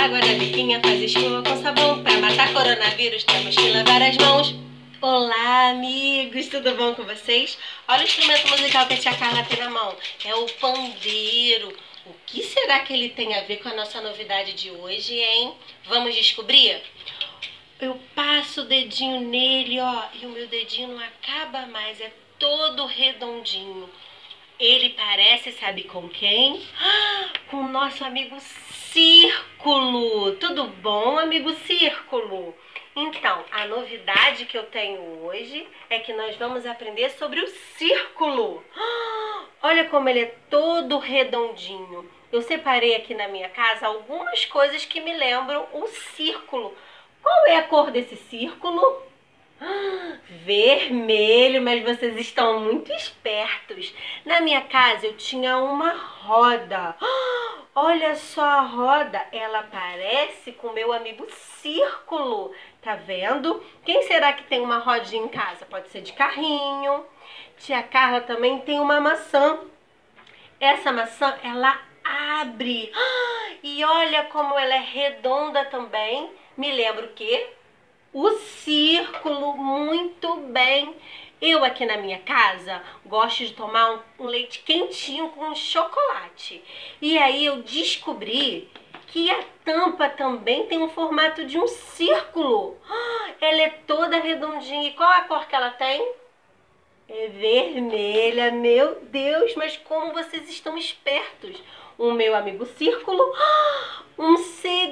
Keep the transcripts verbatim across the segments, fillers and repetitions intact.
a água da biquinha, faz espuma com sabão. Pra matar coronavírus temos que lavar as mãos. Olá, amigos, tudo bom com vocês? Olha o instrumento musical que a tia Carla tem na mão. É o pandeiro. O que será que ele tem a ver com a nossa novidade de hoje, hein? Vamos descobrir? Eu passo o dedinho nele, ó, e o meu dedinho não acaba mais, é todo redondinho. Ele parece, sabe com quem? Ah, com o nosso amigo Círculo. Tudo bom, amigo Círculo? Então, a novidade que eu tenho hoje é que nós vamos aprender sobre o círculo. Ah, olha como ele é todo redondinho. Eu separei aqui na minha casa algumas coisas que me lembram o círculo. Qual é a cor desse círculo? Ah, vermelho, mas vocês estão muito espertos. Na minha casa eu tinha uma roda. Ah, olha só a roda, ela parece com o meu amigo Círculo. Tá vendo? Quem será que tem uma rodinha em casa? Pode ser de carrinho. Tia Carla também tem uma maçã. Essa maçã, ela abre. Ah, e olha como ela é redonda também. Me lembra o quê? O círculo, muito bem. Eu aqui na minha casa gosto de tomar um, um leite quentinho com chocolate. E aí eu descobri que a tampa também tem um formato de um círculo. Ah, ela é toda redondinha. E qual a cor que ela tem? É vermelha. Meu Deus, mas como vocês estão espertos. O meu amigo Círculo, ah, um C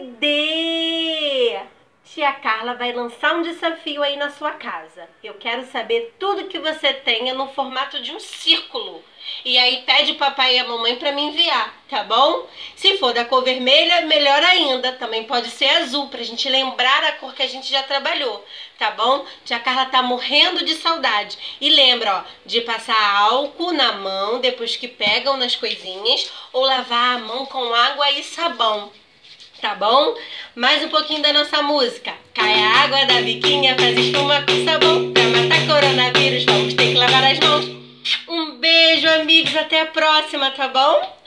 D. Tia Carla vai lançar um desafio aí na sua casa. Eu quero saber tudo que você tenha no formato de um círculo. E aí pede o papai e a mamãe para me enviar, tá bom? Se for da cor vermelha, melhor ainda. Também pode ser azul, pra gente lembrar a cor que a gente já trabalhou, tá bom? Tia Carla tá morrendo de saudade. E lembra, ó, de passar álcool na mão depois que pegam nas coisinhas ou lavar a mão com água e sabão. Tá bom? Mais um pouquinho da nossa música. Cai a água da biquinha, faz espuma com sabão. Pra matar coronavírus, vamos ter que lavar as mãos. Um beijo, amigos. Até a próxima, tá bom?